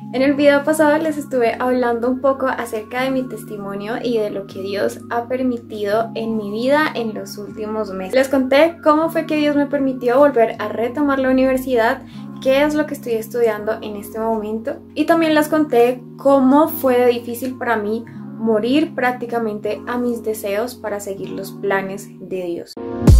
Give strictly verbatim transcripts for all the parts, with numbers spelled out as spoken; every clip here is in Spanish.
En el video pasado les estuve hablando un poco acerca de mi testimonio y de lo que Dios ha permitido en mi vida en los últimos meses. Les conté cómo fue que Dios me permitió volver a retomar la universidad, qué es lo que estoy estudiando en este momento, y también les conté cómo fue de difícil para mí morir prácticamente a mis deseos para seguir los planes de Dios.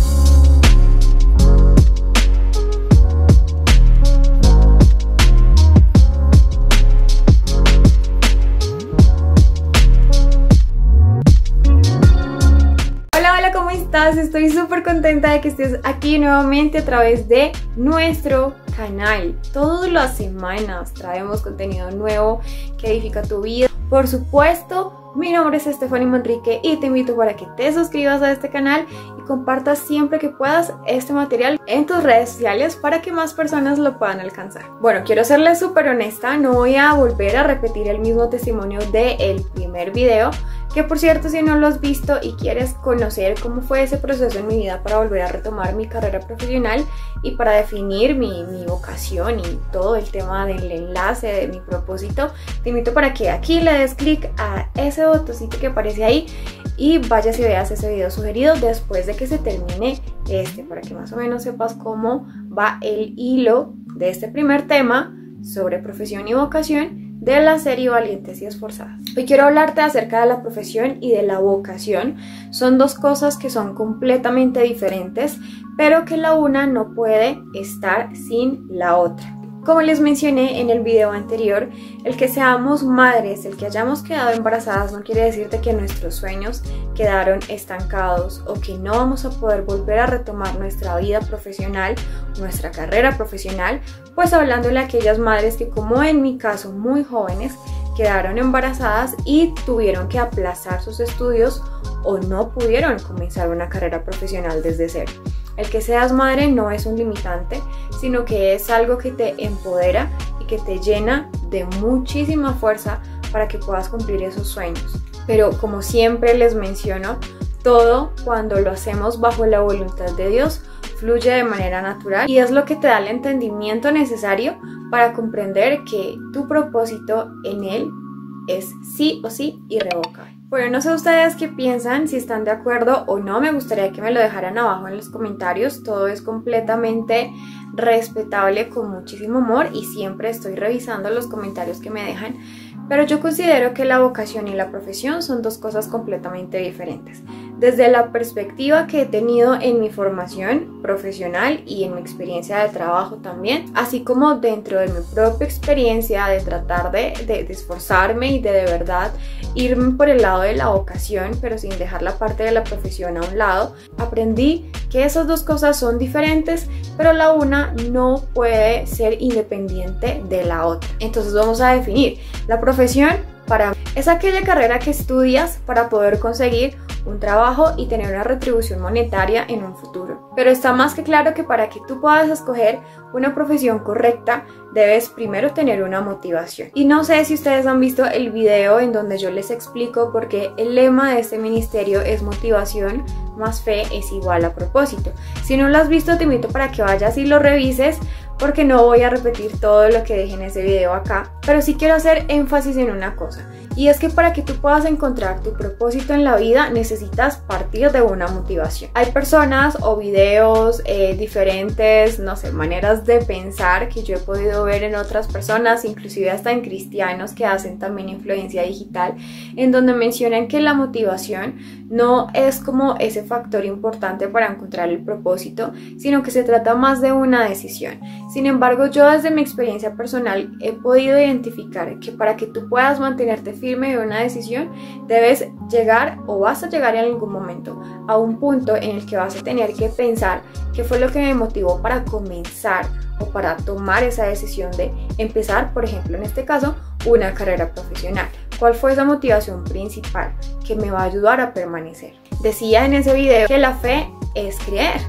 ¿Cómo estás? Estoy súper contenta de que estés aquí nuevamente a través de nuestro canal. Todas las semanas traemos contenido nuevo que edifica tu vida. Por supuesto, mi nombre es Stephanie Manrique y te invito para que te suscribas a este canal y compartas siempre que puedas este material en tus redes sociales para que más personas lo puedan alcanzar. Bueno, quiero serles súper honesta, no voy a volver a repetir el mismo testimonio del primer video, que por cierto, si no lo has visto y quieres conocer cómo fue ese proceso en mi vida para volver a retomar mi carrera profesional y para definir mi, mi vocación y todo el tema del enlace de mi propósito, te invito para que aquí le des clic a ese botoncito que aparece ahí y vayas y veas ese video sugerido después de que se termine este, para que más o menos sepas cómo va el hilo de este primer tema sobre profesión y vocación de la serie Valientes y Esforzadas. Hoy quiero hablarte acerca de la profesión y de la vocación. Son dos cosas que son completamente diferentes, pero que la una no puede estar sin la otra. Como les mencioné en el video anterior, el que seamos madres, el que hayamos quedado embarazadas no quiere decir de que nuestros sueños quedaron estancados o que no vamos a poder volver a retomar nuestra vida profesional, nuestra carrera profesional, pues hablándole a aquellas madres que, como en mi caso, muy jóvenes, quedaron embarazadas y tuvieron que aplazar sus estudios o no pudieron comenzar una carrera profesional desde cero. El que seas madre no es un limitante, sino que es algo que te empodera y que te llena de muchísima fuerza para que puedas cumplir esos sueños. Pero como siempre les menciono, todo cuando lo hacemos bajo la voluntad de Dios fluye de manera natural y es lo que te da el entendimiento necesario para comprender que tu propósito en Él es sí o sí irrevocable. Bueno, no sé ustedes qué piensan, si están de acuerdo o no, me gustaría que me lo dejaran abajo en los comentarios. Todo es completamente respetable, con muchísimo amor, y siempre estoy revisando los comentarios que me dejan, pero yo considero que la vocación y la profesión son dos cosas completamente diferentes. Desde la perspectiva que he tenido en mi formación profesional y en mi experiencia de trabajo también, así como dentro de mi propia experiencia de tratar de, de, de esforzarme y de de verdad irme por el lado de la vocación, pero sin dejar la parte de la profesión a un lado, aprendí que esas dos cosas son diferentes, pero la una no puede ser independiente de la otra. Entonces vamos a definir. La profesión para mí es aquella carrera que estudias para poder conseguir un trabajo y tener una retribución monetaria en un futuro. Pero está más que claro que para que tú puedas escoger una profesión correcta, debes primero tener una motivación. Y no sé si ustedes han visto el video en donde yo les explico por qué el lema de este ministerio es motivación más fe es igual a propósito. Si no lo has visto, te invito para que vayas y lo revises, porque no voy a repetir todo lo que dejé en ese video acá, pero sí quiero hacer énfasis en una cosa, y es que para que tú puedas encontrar tu propósito en la vida necesitas partir de una motivación. Hay personas o videos eh, diferentes, no sé, maneras de pensar que yo he podido ver en otras personas, inclusive hasta en cristianos que hacen también influencia digital, en donde mencionan que la motivación no es como ese factor importante para encontrar el propósito, sino que se trata más de una decisión. Sin embargo, yo desde mi experiencia personal he podido identificar que para que tú puedas mantenerte firme en una decisión, debes llegar o vas a llegar en algún momento a un punto en el que vas a tener que pensar qué fue lo que me motivó para comenzar o para tomar esa decisión de empezar, por ejemplo, en este caso, una carrera profesional. ¿Cuál fue esa motivación principal que me va a ayudar a permanecer? Decía en ese video que la fe es creer.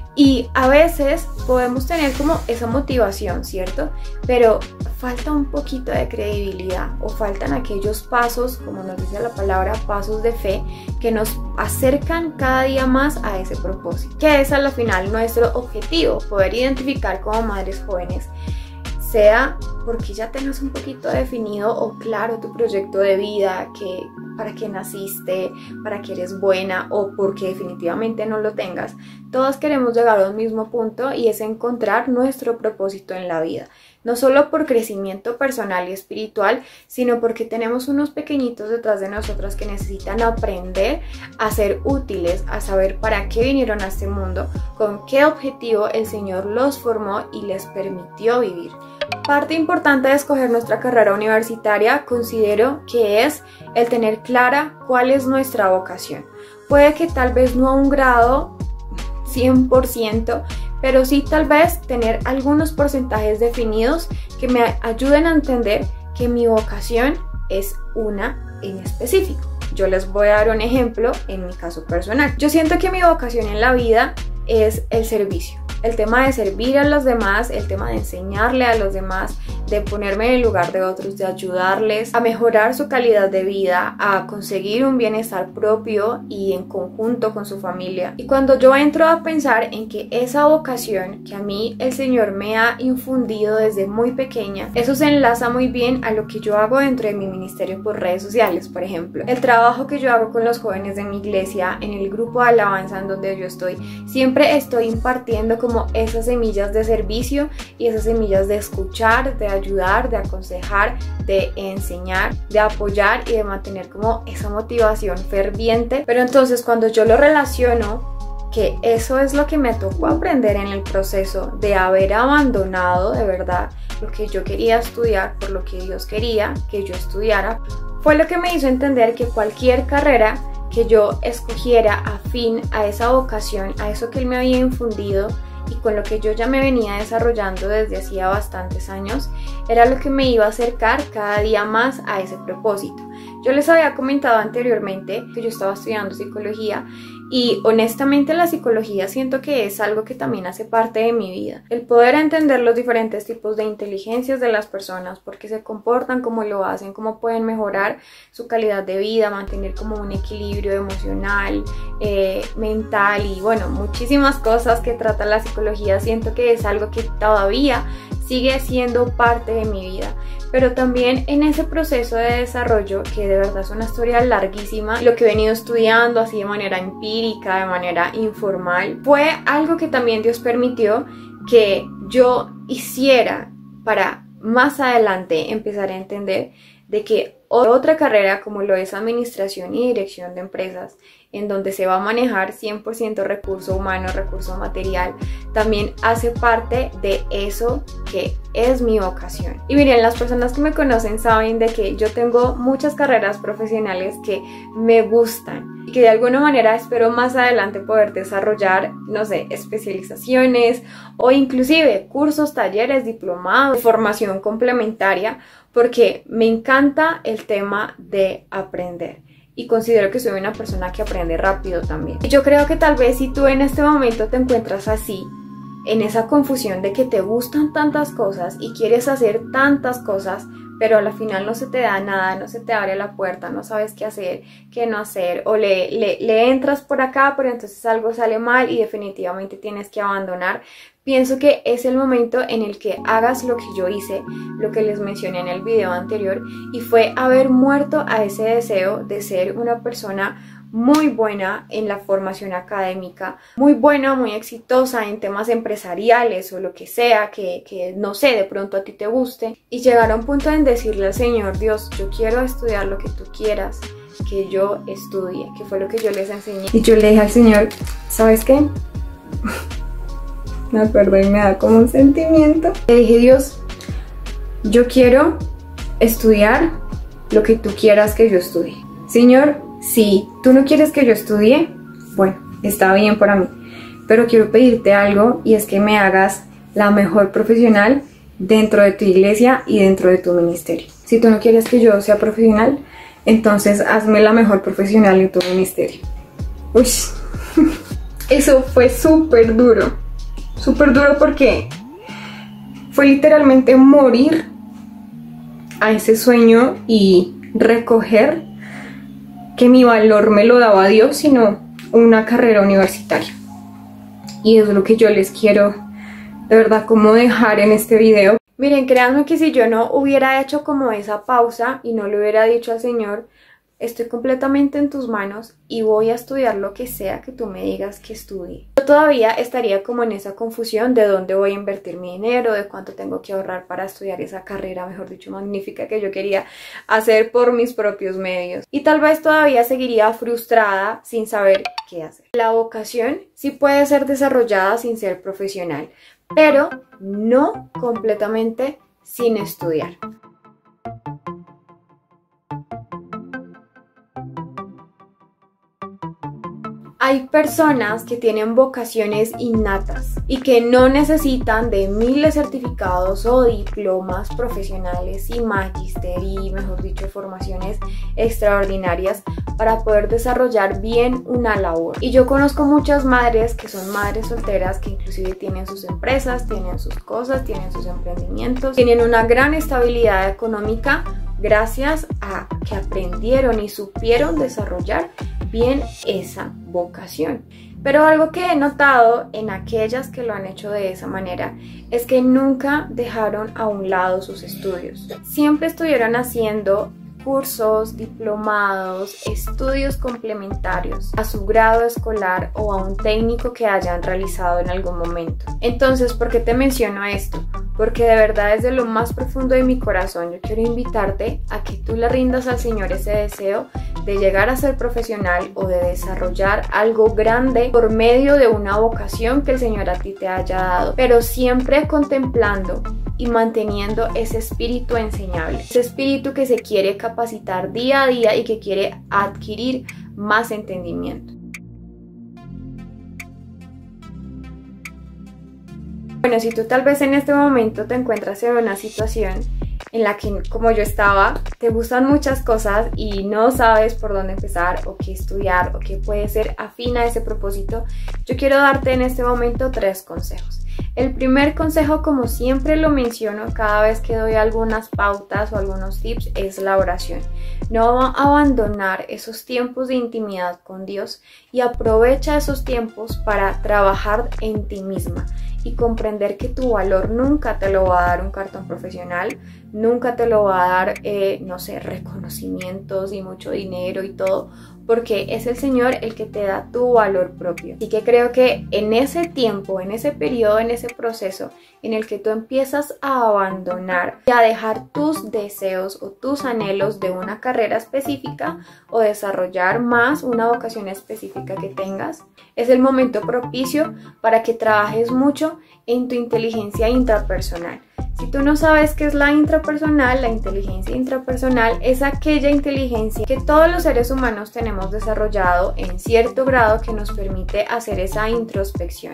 Y a veces podemos tener como esa motivación, ¿cierto? Pero falta un poquito de credibilidad o faltan aquellos pasos, como nos dice la palabra, pasos de fe que nos acercan cada día más a ese propósito, que es a la final nuestro objetivo, poder identificar como madres jóvenes sea porque ya tengas un poquito definido o claro tu proyecto de vida, que para qué naciste, para qué eres buena, o porque definitivamente no lo tengas. Todos queremos llegar a un mismo punto, y es encontrar nuestro propósito en la vida. No solo por crecimiento personal y espiritual, sino porque tenemos unos pequeñitos detrás de nosotras que necesitan aprender a ser útiles, a saber para qué vinieron a este mundo, con qué objetivo el Señor los formó y les permitió vivir. Parte importante de escoger nuestra carrera universitaria considero que es el tener clara cuál es nuestra vocación. Puede que tal vez no a un grado cien por ciento, pero sí tal vez tener algunos porcentajes definidos que me ayuden a entender que mi vocación es una en específico. Yo les voy a dar un ejemplo en mi caso personal. Yo siento que mi vocación en la vida es el servicio. El tema de servir a los demás, el tema de enseñarle a los demás, de ponerme en el lugar de otros, de ayudarles a mejorar su calidad de vida, a conseguir un bienestar propio y en conjunto con su familia. Y cuando yo entro a pensar en que esa vocación que a mí el Señor me ha infundido desde muy pequeña, eso se enlaza muy bien a lo que yo hago dentro de mi ministerio por redes sociales, por ejemplo. El trabajo que yo hago con los jóvenes de mi iglesia, en el grupo de alabanza en donde yo estoy, siempre estoy impartiendo como como esas semillas de servicio y esas semillas de escuchar, de ayudar, de aconsejar, de enseñar, de apoyar y de mantener como esa motivación ferviente. Pero entonces cuando yo lo relaciono, que eso es lo que me tocó aprender en el proceso de haber abandonado de verdad lo que yo quería estudiar por lo que Dios quería que yo estudiara, fue lo que me hizo entender que cualquier carrera que yo escogiera afín a esa vocación, a eso que Él me había infundido y con lo que yo ya me venía desarrollando desde hacía bastantes años, era lo que me iba a acercar cada día más a ese propósito. Yo les había comentado anteriormente que yo estaba estudiando psicología, y honestamente la psicología siento que es algo que también hace parte de mi vida. El poder entender los diferentes tipos de inteligencias de las personas, por qué se comportan, cómo lo hacen, cómo pueden mejorar su calidad de vida, mantener como un equilibrio emocional, eh, mental y bueno, muchísimas cosas que trata la psicología. Siento que es algo que todavía sigue siendo parte de mi vida. Pero también en ese proceso de desarrollo, que de verdad es una historia larguísima, lo que he venido estudiando así de manera empírica, de manera informal, fue algo que también Dios permitió que yo hiciera para más adelante empezar a entender de que otra carrera como lo es administración y dirección de empresas, en donde se va a manejar cien por ciento recurso humano, recurso material, también hace parte de eso que es mi vocación. Y miren, las personas que me conocen saben de que yo tengo muchas carreras profesionales que me gustan y que de alguna manera espero más adelante poder desarrollar, no sé, especializaciones o inclusive cursos, talleres, diplomados, formación complementaria, porque me encanta el tema de aprender. Y considero que soy una persona que aprende rápido también. Y yo creo que tal vez si tú en este momento te encuentras así, en esa confusión de que te gustan tantas cosas y quieres hacer tantas cosas, pero al final no se te da nada, no se te abre la puerta, no sabes qué hacer, qué no hacer, o le, le, le entras por acá, pero entonces algo sale mal y definitivamente tienes que abandonar. Pienso que es el momento en el que hagas lo que yo hice, lo que les mencioné en el video anterior, y fue haber muerto a ese deseo de ser una persona muy buena en la formación académica, muy buena, muy exitosa en temas empresariales o lo que sea, que, que no sé, de pronto a ti te guste, y llegar a un punto en decirle al Señor, Dios, yo quiero estudiar lo que tú quieras que yo estudie, que fue lo que yo les enseñé. Y yo le dije al Señor, ¿sabes qué? Me acuerdo y me da como un sentimiento. Le dije, Dios, yo quiero estudiar lo que tú quieras que yo estudie. Señor, si tú no quieres que yo estudie, bueno, está bien para mí, pero quiero pedirte algo, y es que me hagas la mejor profesional dentro de tu iglesia y dentro de tu ministerio. Si tú no quieres que yo sea profesional, entonces hazme la mejor profesional en tu ministerio. Uy, eso fue súper duro, súper duro, porque fue literalmente morir a ese sueño y recoger que mi valor me lo daba Dios, sino una carrera universitaria. Y es lo que yo les quiero de verdad como dejar en este video. Miren, créanme que si yo no hubiera hecho como esa pausa y no le hubiera dicho al Señor, estoy completamente en tus manos y voy a estudiar lo que sea que tú me digas que estudie, yo todavía estaría como en esa confusión de dónde voy a invertir mi dinero, de cuánto tengo que ahorrar para estudiar esa carrera, mejor dicho, magnífica que yo quería hacer por mis propios medios. Y tal vez todavía seguiría frustrada sin saber qué hacer. La vocación sí puede ser desarrollada sin ser profesional, pero no completamente sin estudiar. Hay personas que tienen vocaciones innatas y que no necesitan de miles de certificados o diplomas profesionales y magister y, mejor dicho, formaciones extraordinarias para poder desarrollar bien una labor. Y yo conozco muchas madres que son madres solteras que inclusive tienen sus empresas, tienen sus cosas, tienen sus emprendimientos, tienen una gran estabilidad económica gracias a que aprendieron y supieron desarrollar bien esa vocación. Pero algo que he notado en aquellas que lo han hecho de esa manera es que nunca dejaron a un lado sus estudios. Siempre estuvieron haciendo cursos, diplomados, estudios complementarios a su grado escolar o a un técnico que hayan realizado en algún momento. Entonces, ¿por qué te menciono esto? Porque de verdad desde lo más profundo de mi corazón yo quiero invitarte a que tú le rindas al Señor ese deseo de llegar a ser profesional o de desarrollar algo grande por medio de una vocación que el Señor a ti te haya dado, pero siempre contemplando y manteniendo ese espíritu enseñable, ese espíritu que se quiere capacitar día a día y que quiere adquirir más entendimiento. Bueno, si tú tal vez en este momento te encuentras en una situación en la que, como yo estaba, te gustan muchas cosas y no sabes por dónde empezar o qué estudiar o qué puede ser afín a ese propósito, yo quiero darte en este momento tres consejos. El primer consejo, como siempre lo menciono cada vez que doy algunas pautas o algunos tips, es la oración. No abandonar esos tiempos de intimidad con Dios y aprovecha esos tiempos para trabajar en ti misma y comprender que tu valor nunca te lo va a dar un cartón profesional, nunca te lo va a dar, eh, no sé, reconocimientos y mucho dinero y todo, porque es el Señor el que te da tu valor propio. Así que creo que en ese tiempo, en ese periodo, en ese proceso en el que tú empiezas a abandonar y a dejar tus deseos o tus anhelos de una carrera específica o desarrollar más una vocación específica que tengas, es el momento propicio para que trabajes mucho en tu inteligencia intrapersonal. Si tú no sabes qué es la intrapersonal, la inteligencia intrapersonal es aquella inteligencia que todos los seres humanos tenemos desarrollado en cierto grado que nos permite hacer esa introspección,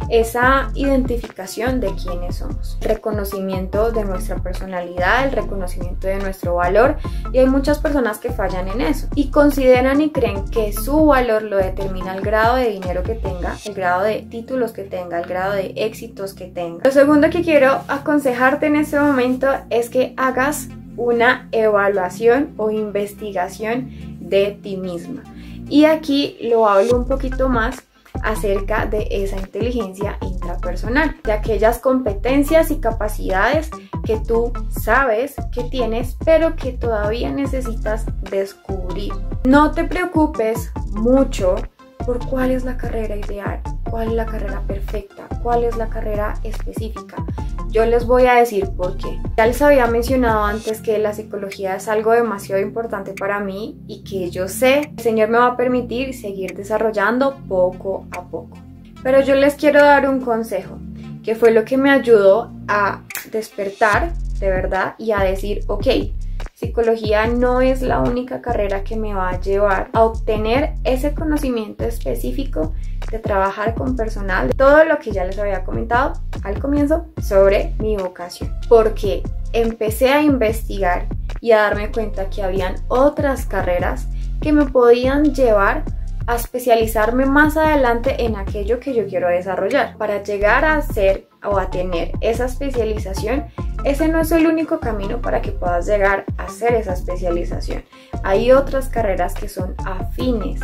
esa identificación de quiénes somos, el reconocimiento de nuestra personalidad, el reconocimiento de nuestro valor, y hay muchas personas que fallan en eso y consideran y creen que su valor lo determina el grado de dinero que tenga, el grado de títulos que tenga, el grado de éxitos que tenga. Lo segundo que quiero aconsejar en este momento es que hagas una evaluación o investigación de ti misma. Y aquí lo hablo un poquito más acerca de esa inteligencia intrapersonal, de aquellas competencias y capacidades que tú sabes que tienes, pero que todavía necesitas descubrir. No te preocupes mucho por cuál es la carrera ideal, cuál es la carrera perfecta, cuál es la carrera específica. Yo les voy a decir por qué. Ya les había mencionado antes que la psicología es algo demasiado importante para mí y que yo sé que el Señor me va a permitir seguir desarrollando poco a poco. Pero yo les quiero dar un consejo, que fue lo que me ayudó a despertar de verdad y a decir, ok, psicología no es la única carrera que me va a llevar a obtener ese conocimiento específico de trabajar con personal, de todo lo que ya les había comentado al comienzo sobre mi vocación, porque empecé a investigar y a darme cuenta que habían otras carreras que me podían llevar a especializarme más adelante en aquello que yo quiero desarrollar. Para llegar a hacer o a tener esa especialización, ese no es el único camino para que puedas llegar a hacer esa especialización. Hay otras carreras que son afines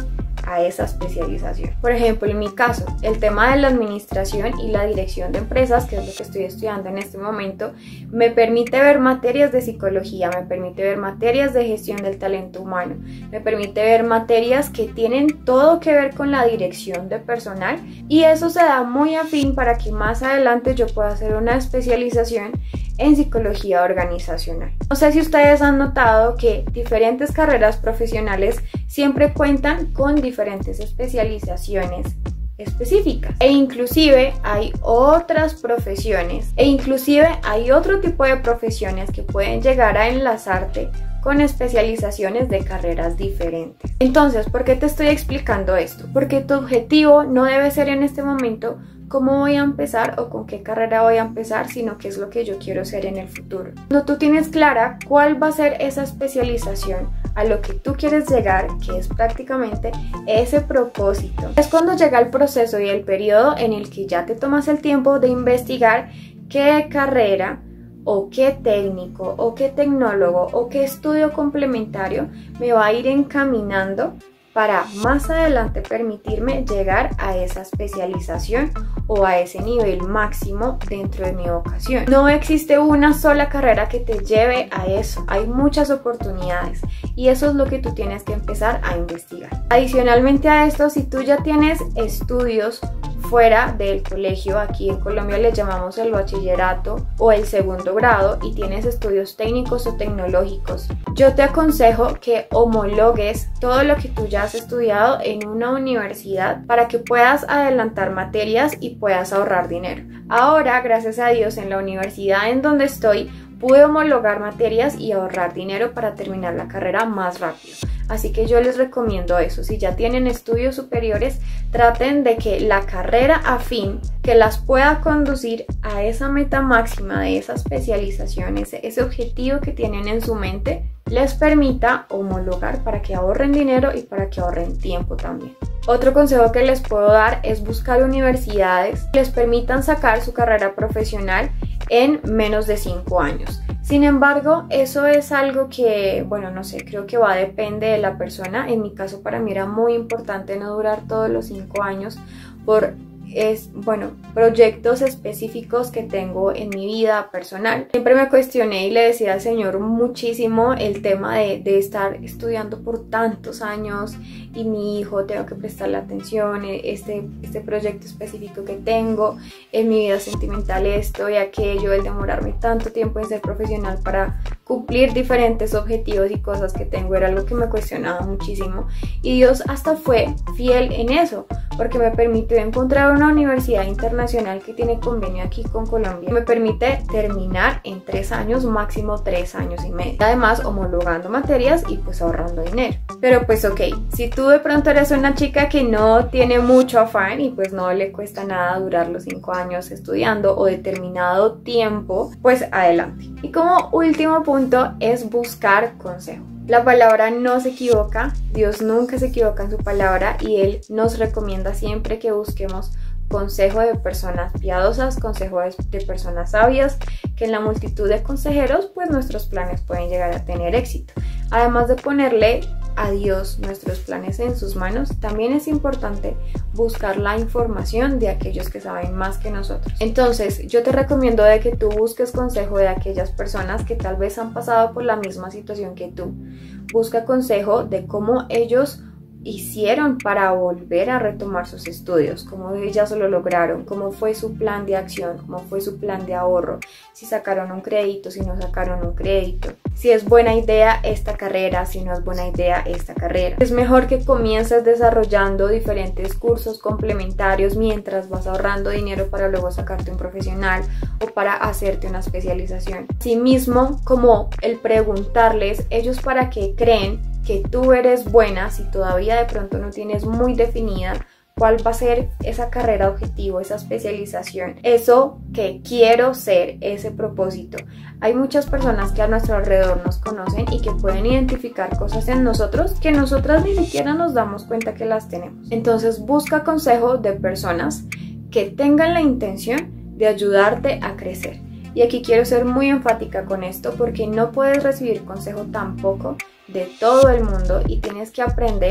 a esa especialización. Por ejemplo, en mi caso, el tema de la administración y la dirección de empresas, que es lo que estoy estudiando en este momento, me permite ver materias de psicología, me permite ver materias de gestión del talento humano, me permite ver materias que tienen todo que ver con la dirección de personal, y eso se da muy afín para que más adelante yo pueda hacer una especialización en psicología organizacional. No sé si ustedes han notado que diferentes carreras profesionales siempre cuentan con diferentes especializaciones específicas, e inclusive hay otras profesiones e inclusive hay otro tipo de profesiones que pueden llegar a enlazarte con especializaciones de carreras diferentes. Entonces, ¿por qué te estoy explicando esto? Porque tu objetivo no debe ser en este momento cómo voy a empezar o con qué carrera voy a empezar, sino qué es lo que yo quiero ser en el futuro. Cuando tú tienes clara cuál va a ser esa especialización a lo que tú quieres llegar, que es prácticamente ese propósito, es cuando llega el proceso y el periodo en el que ya te tomas el tiempo de investigar qué carrera o qué técnico o qué tecnólogo o qué estudio complementario me va a ir encaminando para más adelante permitirme llegar a esa especialización o a ese nivel máximo dentro de mi vocación. No existe una sola carrera que te lleve a eso, hay muchas oportunidades y eso es lo que tú tienes que empezar a investigar. Adicionalmente a esto, si tú ya tienes estudios fuera del colegio, aquí en Colombia le llamamos el bachillerato o el segundo grado, y tienes estudios técnicos o tecnológicos, yo te aconsejo que homologues todo lo que tú ya has estudiado en una universidad para que puedas adelantar materias y puedas ahorrar dinero. Ahora, gracias a Dios, en la universidad en donde estoy pude homologar materias y ahorrar dinero para terminar la carrera más rápido. Así que yo les recomiendo eso. Si ya tienen estudios superiores, traten de que la carrera afín que las pueda conducir a esa meta máxima de esa especialización, ese, ese objetivo que tienen en su mente, les permita homologar para que ahorren dinero y para que ahorren tiempo también. Otro consejo que les puedo dar es buscar universidades que les permitan sacar su carrera profesional en menos de cinco años. Sin embargo, eso es algo que, bueno, no sé, creo que va a depender de la persona. En mi caso, para mí era muy importante no durar todos los cinco años por es, bueno, proyectos específicos que tengo en mi vida personal. Siempre me cuestioné y le decía al Señor muchísimo el tema de, de estar estudiando por tantos años y mi hijo, tengo que prestarle atención, este, este proyecto específico que tengo, en mi vida sentimental esto y aquello, el demorarme tanto tiempo en ser profesional para cumplir diferentes objetivos y cosas que tengo, era algo que me cuestionaba muchísimo, y Dios hasta fue fiel en eso, porque me permitió encontrar una universidad internacional que tiene convenio aquí con Colombia, me permite terminar en tres años, máximo tres años y medio, además homologando materias y pues ahorrando dinero. Pero pues ok, si tú de pronto eres una chica que no tiene mucho afán y pues no le cuesta nada durar los cinco años estudiando o determinado tiempo, pues adelante. Y como último punto es buscar consejo. La palabra no se equivoca, Dios nunca se equivoca en su palabra y Él nos recomienda siempre que busquemos consejo de personas piadosas, consejo de personas sabias, que en la multitud de consejeros pues nuestros planes pueden llegar a tener éxito. Además de ponerle a Dios nuestros planes en sus manos, también es importante buscar la información de aquellos que saben más que nosotros. Entonces yo te recomiendo de que tú busques consejo de aquellas personas que tal vez han pasado por la misma situación que tú. Busca consejo de cómo ellos hicieron para volver a retomar sus estudios, cómo ellas lo lograron, cómo fue su plan de acción, cómo fue su plan de ahorro, si sacaron un crédito, si no sacaron un crédito, si es buena idea esta carrera, si no es buena idea esta carrera. Es mejor que comiences desarrollando diferentes cursos complementarios mientras vas ahorrando dinero para luego sacarte un profesional o para hacerte una especialización. Asimismo, como el preguntarles ellos para qué creen que tú eres buena, si todavía de pronto no tienes muy definida cuál va a ser esa carrera objetivo, esa especialización, eso que quiero ser, ese propósito. Hay muchas personas que a nuestro alrededor nos conocen y que pueden identificar cosas en nosotros que nosotras ni siquiera nos damos cuenta que las tenemos. Entonces busca consejo de personas que tengan la intención de ayudarte a crecer. Y aquí quiero ser muy enfática con esto porque no puedes recibir consejo tampoco de todo el mundo y tienes que aprender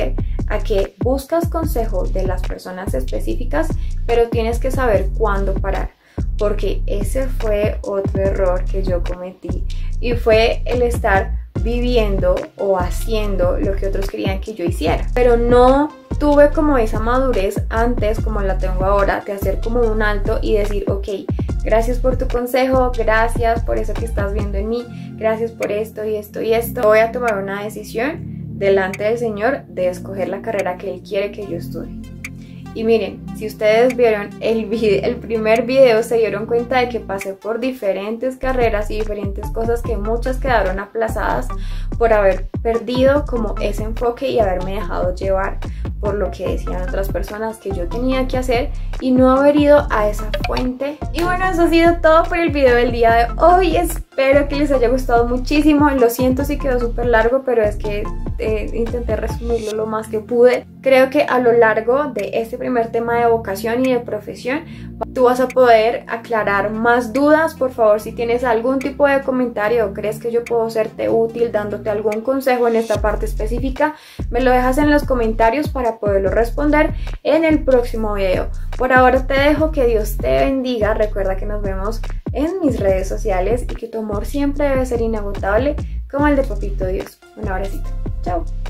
a que buscas consejo de las personas específicas, pero tienes que saber cuándo parar, porque ese fue otro error que yo cometí y fue el estar viviendo o haciendo lo que otros querían que yo hiciera, pero no tuve como esa madurez antes como la tengo ahora de hacer como un alto y decir, ok, gracias por tu consejo, gracias por eso que estás viendo en mí, gracias por esto y esto y esto. Voy a tomar una decisión delante del Señor de escoger la carrera que Él quiere que yo estudie. Y miren, si ustedes vieron el, video, el primer video, se dieron cuenta de que pasé por diferentes carreras y diferentes cosas que muchas quedaron aplazadas por haber perdido como ese enfoque y haberme dejado llevar por lo que decían otras personas que yo tenía que hacer y no haber ido a esa fuente. Y bueno, eso ha sido todo por el video del día de hoy. Espero que les haya gustado muchísimo. Lo siento si quedó súper largo, pero es que eh, intenté resumirlo lo más que pude. Creo que a lo largo de este primer tema de vocación y de profesión tú vas a poder aclarar más dudas. Por favor, si tienes algún tipo de comentario o crees que yo puedo serte útil dándote algún consejo en esta parte específica, me lo dejas en los comentarios para poderlo responder en el próximo video. Por ahora te dejo, que Dios te bendiga. Recuerda que nos vemos en mis redes sociales y que tu amor siempre debe ser inagotable como el de Papito Dios. Un abracito. Chao.